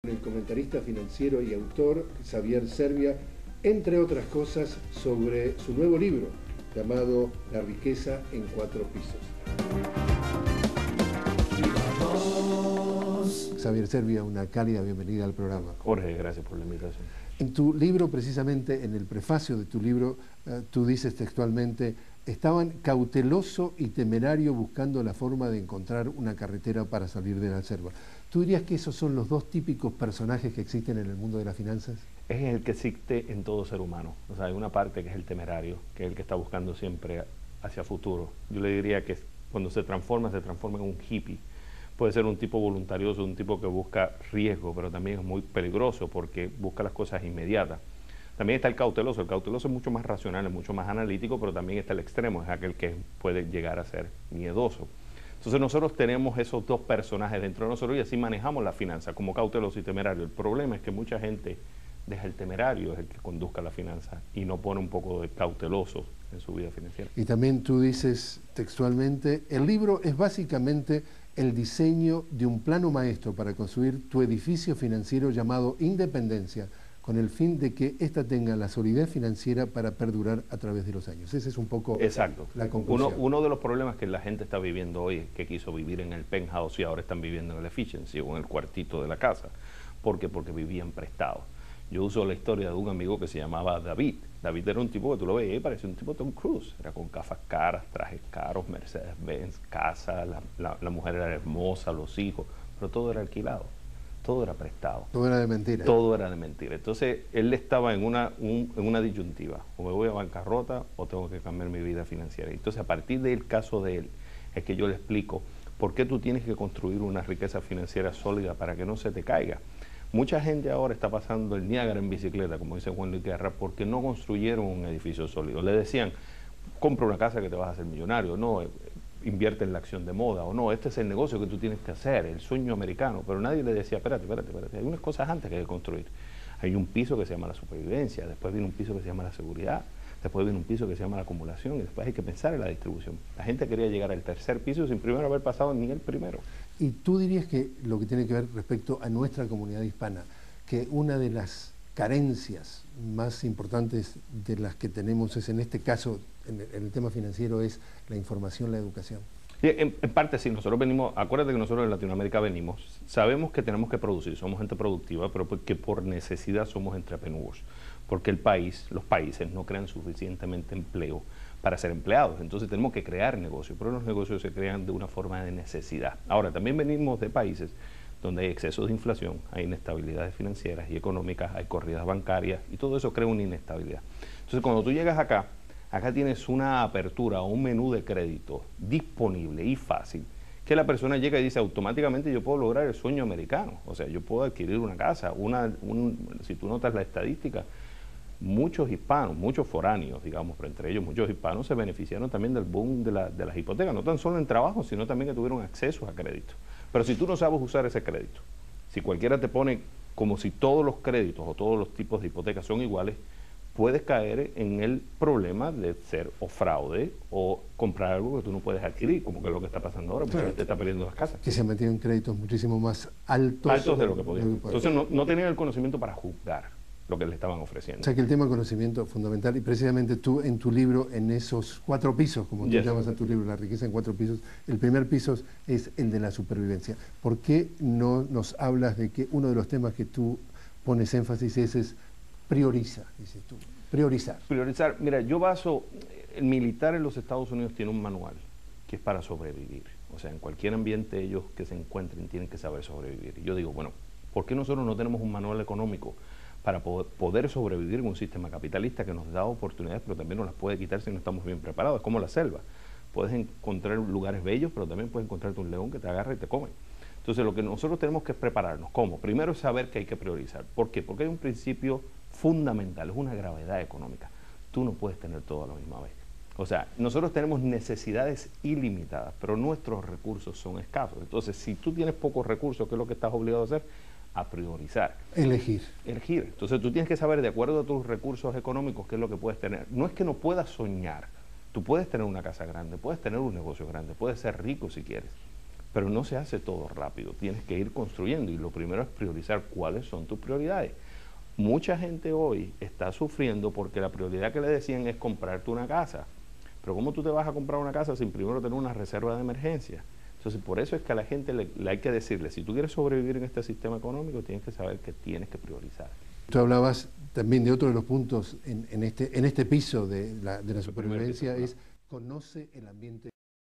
El comentarista financiero y autor Xavier Servia, entre otras cosas, sobre su nuevo libro llamado La riqueza en 4 pisos. Xavier Servia, una cálida bienvenida al programa. Jorge, gracias por la invitación. En tu libro, precisamente, en el prefacio de tu libro, tú dices textualmente: estaban cauteloso y temerario buscando la forma de encontrar una carretera para salir de la selva. ¿Tú dirías que esos son los dos típicos personajes que existen en el mundo de las finanzas? Es el que existe en todo ser humano. O sea, hay una parte que es el temerario, que es el que está buscando siempre hacia futuro. Yo le diría que cuando se transforma en un hippie. Puede ser un tipo voluntarioso, un tipo que busca riesgo, pero también es muy peligroso porque busca las cosas inmediatas. También está el cauteloso es mucho más racional, es mucho más analítico, pero también está el extremo, es aquel que puede llegar a ser miedoso. Entonces nosotros tenemos esos dos personajes dentro de nosotros y así manejamos la finanza, como cauteloso y temerario. El problema es que mucha gente deja el temerario, es el que conduzca la finanza, y no pone un poco de cauteloso en su vida financiera. Y también tú dices textualmente: el libro es básicamente el diseño de un plano maestro para construir tu edificio financiero llamado Independencia, con el fin de que ésta tenga la solidez financiera para perdurar a través de los años. Ese es un poco exacto. La conclusión. Uno de los problemas que la gente está viviendo hoy es que quiso vivir en el penthouse y ahora están viviendo en el efficiency o en el cuartito de la casa. ¿Por qué? Porque vivían prestados. Yo uso la historia de un amigo que se llamaba David. David era un tipo que tú lo veías y parecía un tipo Tom Cruise. Era con gafas caras, trajes caros, Mercedes-Benz, casa, la mujer era hermosa, los hijos, pero todo era alquilado. Todo era prestado. Todo era de mentira. Todo era de mentira. Entonces, él estaba en una disyuntiva. O me voy a bancarrota o tengo que cambiar mi vida financiera. Entonces, a partir del caso de él, es que yo le explico por qué tú tienes que construir una riqueza financiera sólida para que no se te caiga. Mucha gente ahora está pasando el Niágara en bicicleta, como dice Juan Luis Guerra, porque no construyeron un edificio sólido. Le decían: compra una casa que te vas a hacer millonario. No, invierte en la acción de moda, o no, este es el negocio que tú tienes que hacer, el sueño americano. Pero nadie le decía: espérate, hay unas cosas antes que hay que construir. Hay un piso que se llama la supervivencia, después viene un piso que se llama la seguridad, después viene un piso que se llama la acumulación, y después hay que pensar en la distribución. La gente quería llegar al tercer piso sin primero haber pasado ni el primero. Y tú dirías que lo que tiene que ver respecto a nuestra comunidad hispana, que una de las carencias más importantes de las que tenemos es, en este caso, en el tema financiero, es la información, la educación. Sí, en parte sí, nosotros venimos, acuérdate que nosotros en Latinoamérica venimos, sabemos que tenemos que producir, somos gente productiva, pero que por necesidad somos entrepreneurs, porque los países no crean suficientemente empleo para ser empleados, entonces tenemos que crear negocios, pero los negocios se crean de una forma de necesidad. Ahora, también venimos de países donde hay excesos de inflación, hay inestabilidades financieras y económicas, hay corridas bancarias, y todo eso crea una inestabilidad. Entonces, cuando tú llegas acá tienes una apertura o un menú de crédito disponible y fácil, que la persona llega y dice: automáticamente yo puedo lograr el sueño americano. O sea, yo puedo adquirir una casa. Si tú notas la estadística, muchos hispanos, muchos foráneos, digamos, pero entre ellos muchos hispanos se beneficiaron también del boom de las hipotecas, no tan solo en trabajo, sino también que tuvieron acceso a crédito. Pero si tú no sabes usar ese crédito, si cualquiera te pone como si todos los créditos o todos los tipos de hipotecas son iguales, puedes caer en el problema de ser o fraude o comprar algo que tú no puedes adquirir, como que es lo que está pasando ahora, porque la gente está perdiendo las casas. Que se han metido en créditos muchísimo más altos de lo que podían. Entonces no tenían el conocimiento para juzgar lo que le estaban ofreciendo. O sea que el tema del conocimiento es fundamental, y precisamente tú en tu libro, en esos 4 pisos, como tú llamas a tu libro, La riqueza en 4 pisos, el primer piso es el de la supervivencia. ¿Por qué no nos hablas de que uno de los temas que tú pones énfasis es prioriza, dices tú? Priorizar. Priorizar. Mira, el militar en los Estados Unidos tiene un manual que es para sobrevivir. O sea, en cualquier ambiente ellos que se encuentren tienen que saber sobrevivir. Y yo digo, bueno, ¿por qué nosotros no tenemos un manual económico para poder sobrevivir en un sistema capitalista que nos da oportunidades, pero también nos las puede quitar si no estamos bien preparados? Es como la selva. Puedes encontrar lugares bellos, pero también puedes encontrarte un león que te agarra y te come. Entonces, lo que nosotros tenemos que es prepararnos. ¿Cómo? Primero es saber que hay que priorizar. ¿Por qué? Porque hay un principio fundamental, es una gravedad económica. Tú no puedes tener todo a la misma vez. O sea, nosotros tenemos necesidades ilimitadas, pero nuestros recursos son escasos. Entonces, si tú tienes pocos recursos, ¿qué es lo que estás obligado a hacer? A priorizar. Elegir. Entonces, tú tienes que saber, de acuerdo a tus recursos económicos, qué es lo que puedes tener. No es que no puedas soñar. Tú puedes tener una casa grande, puedes tener un negocio grande, puedes ser rico si quieres. Pero no se hace todo rápido, tienes que ir construyendo y lo primero es priorizar cuáles son tus prioridades. Mucha gente hoy está sufriendo porque la prioridad que le decían es comprarte una casa. Pero ¿cómo tú te vas a comprar una casa sin primero tener una reserva de emergencia? Entonces, por eso es que a la gente le hay que decirle, si tú quieres sobrevivir en este sistema económico, tienes que saber que tienes que priorizar. Tú hablabas también de otro de los puntos en este piso de la supervivencia, es conoce el ambiente